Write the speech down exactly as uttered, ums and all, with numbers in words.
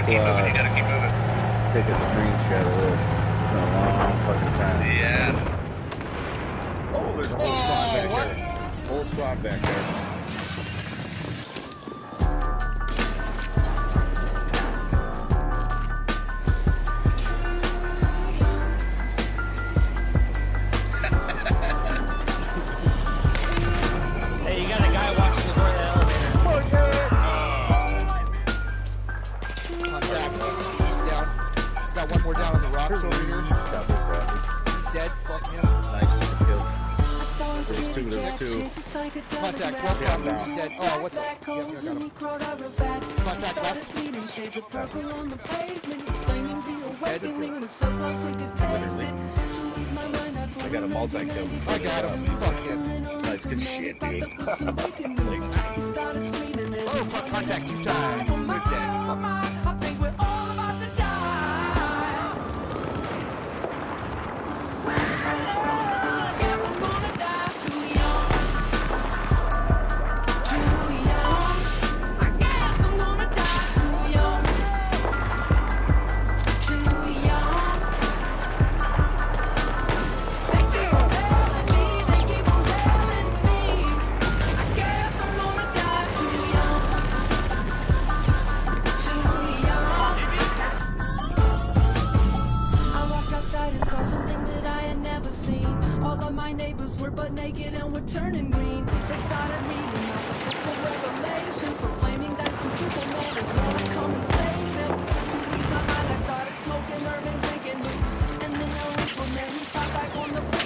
keep moving, you gotta keep moving. Take a screenshot of this. It's been a long fucking time. Yeah. Oh, there's a whole Oh, squad back what? there. Whole squad back there. Hey, you got a guy watching the door of the elevator. Contact. He's down. Got one more down on the rocks over here. He's dead. Fuck him. Nice kill. There's two, there's two. Contact. One down. He's dead. Oh, what the? Yep, I got him. Contact left. He's dead. I got a multi-kill. I got him. Fuck him. Nice, good shit, dude. Oh, fuck. Contact two times. We're dead. Fuck. My neighbors were butt naked and were turning green. They started reading out the book of Revelations, proclaiming that some Superman is gonna come and save them. To ease my mind, I started smoking herb and drinking booze, and then I went from there and got back on the